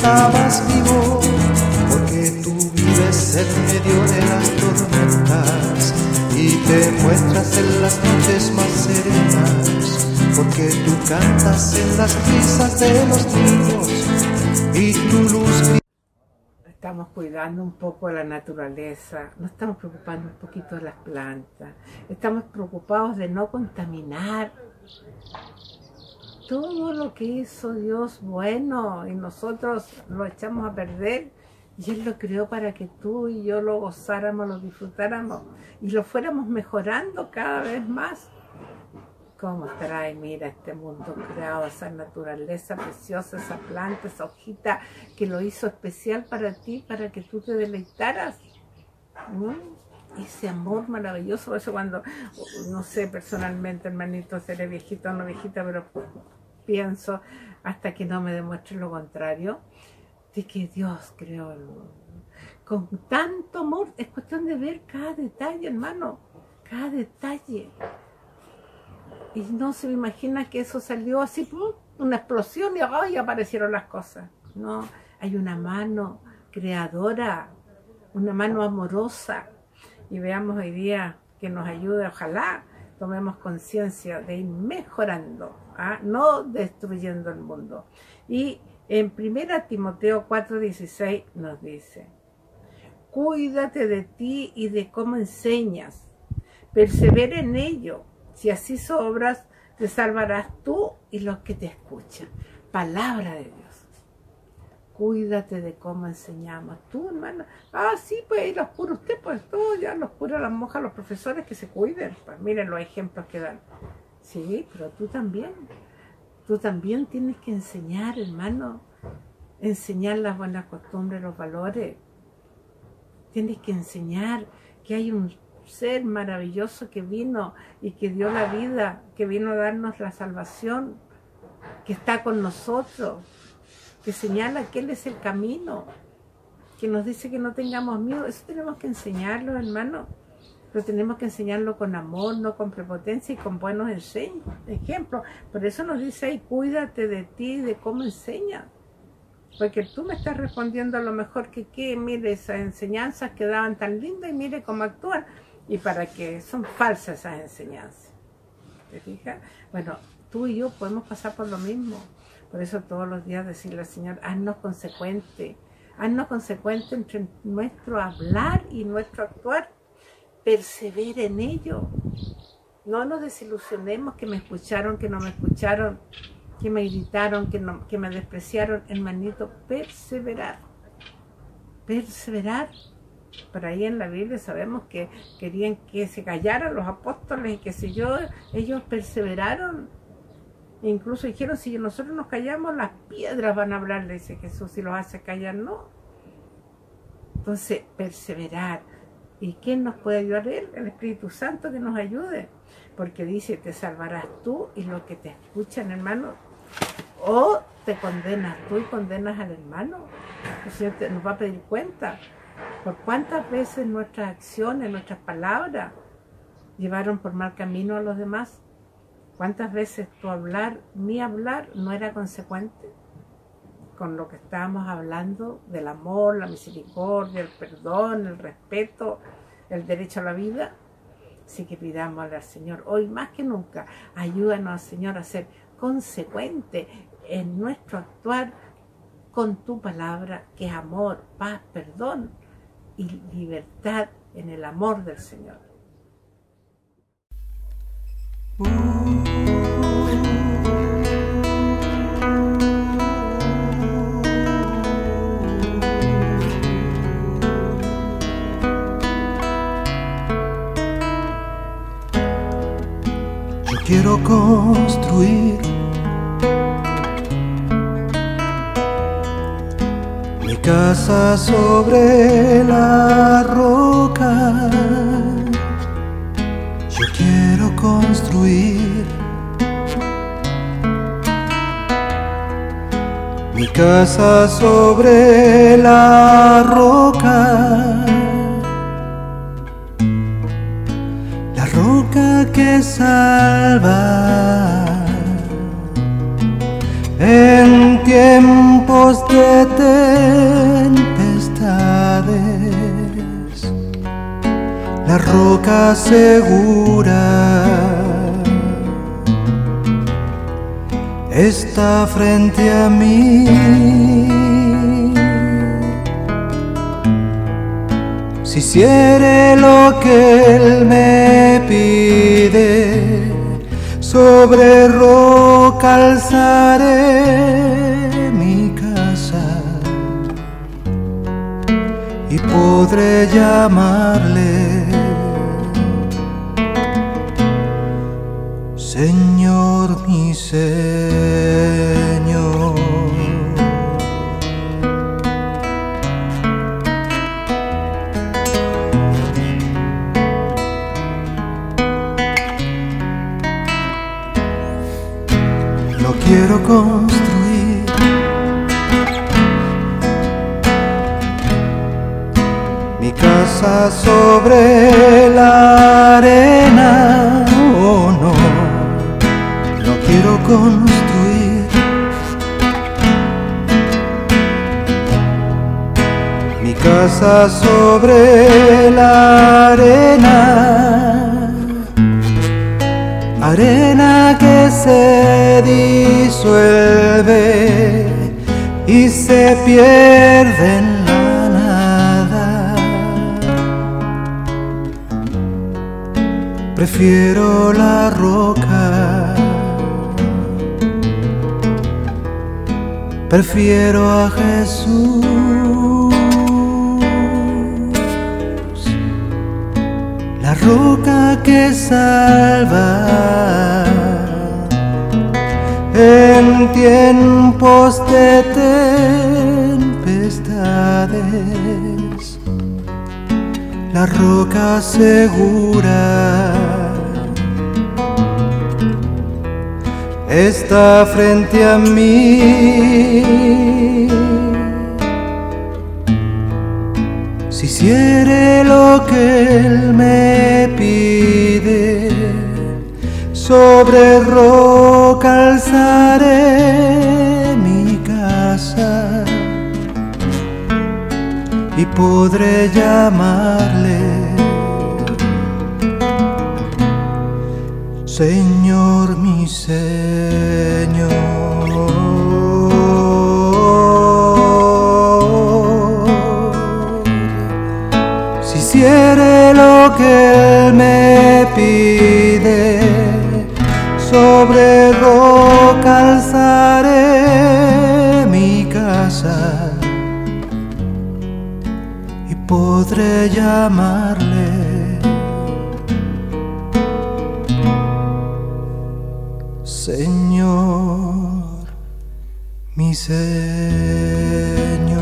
estabas vivo, porque tú vives en medio de las tormentas y te muestras en las noches más serenas, porque tú cantas en las risas de los niños y tu luz. Estamos cuidando un poco de la naturaleza, nos estamos preocupando un poquito de las plantas, estamos preocupados de no contaminar todo lo que hizo Dios bueno y nosotros lo echamos a perder, y Él lo creó para que tú y yo lo gozáramos, lo disfrutáramos y lo fuéramos mejorando cada vez más. Cómo trae, mira, este mundo creado, esa naturaleza preciosa, esa planta, esa hojita que lo hizo especial para ti, para que tú te deleitaras. Ese amor maravilloso. Por eso cuando, no sé, personalmente, hermanito, seré viejita o no viejita, pero pienso, hasta que no me demuestre lo contrario, de que Dios creó el mundo con tanto amor. Es cuestión de ver cada detalle, hermano, cada detalle. Y no se me imagina que eso salió así, una explosión y ¡ay! Aparecieron las cosas. No, hay una mano creadora, una mano amorosa. Y veamos hoy día que nos ayude, ojalá tomemos conciencia de ir mejorando, no destruyendo el mundo. Y en 1 Timoteo 4:16 nos dice: cuídate de ti y de cómo enseñas, persevera en ello. Si así obras, te salvarás tú y los que te escuchan. Palabra de Dios. Cuídate de cómo enseñamos. Tú, hermana, sí, pues los cura usted, pues todo, ya los cura las monjas, los profesores, que se cuiden. Pues miren los ejemplos que dan. Sí, pero tú también tienes que enseñar, hermano. Enseñar las buenas costumbres, los valores. Tienes que enseñar que hay un ser maravilloso que vino y que dio la vida, que vino a darnos la salvación, que está con nosotros, que señala que Él es el camino, que nos dice que no tengamos miedo. Eso tenemos que enseñarlo, hermano, pero tenemos que enseñarlo con amor, no con prepotencia, y con buenos ejemplos. Por eso nos dice ahí: cuídate de ti y de cómo enseñas, porque tú me estás respondiendo a lo mejor que mire esas enseñanzas que daban tan lindas y mire cómo actúan. Y para que son falsas esas enseñanzas. ¿Te fijas? Bueno, tú y yo podemos pasar por lo mismo. Por eso todos los días decirle al Señor: haznos consecuente entre nuestro hablar y nuestro actuar. Persevera en ello. No nos desilusionemos que me escucharon, que no me escucharon, que me gritaron, que me despreciaron. Hermanito, perseverar. Por ahí en la Biblia sabemos que querían que se callaran los apóstoles y qué sé yo. Ellos perseveraron. Incluso dijeron: si nosotros nos callamos, las piedras van a hablar, le dice Jesús, si los hace callar, no. Entonces, perseverar. ¿Y quién nos puede ayudar? Él, el Espíritu Santo, que nos ayude. Porque dice: te salvarás tú y los que te escuchan, hermano. O te condenas tú y condenas al hermano. El Señor nos va a pedir cuenta. Por cuántas veces nuestras acciones, nuestras palabras llevaron por mal camino a los demás. Cuántas veces mi hablar no era consecuente con lo que estábamos hablando del amor, la misericordia, el perdón, el respeto, el derecho a la vida. Así que pidámosle al Señor hoy más que nunca: ayúdanos, Señor, a ser consecuente en nuestro actuar con tu palabra, que es amor, paz, perdón y libertad en el amor del Señor. Yo quiero construir mi casa sobre la roca. Yo quiero construir mi casa sobre la roca. La roca que salva en tiempo tiempos de tempestades, la roca segura está frente a mí. Si hiciere lo que Él me pide, sobre roca alzaré mi casa y podré llamarle Señor, mi Señor. No quiero construir mi casa sobre la arena, oh no. No quiero construir mi casa sobre la arena, arena que se disuelve y se pierde en la nada. Prefiero la roca, prefiero a Jesús, la roca que salva en tiempos de tempestades, la roca segura está frente a mí. Si hiciere lo que Él me pide, sobre roca alzaré mi casa y podré llamarle Señor, mi Señor. Si hiciere lo que Él me pide, sobre roca alzaré mi casa y podré llamarle Señor, mi Señor.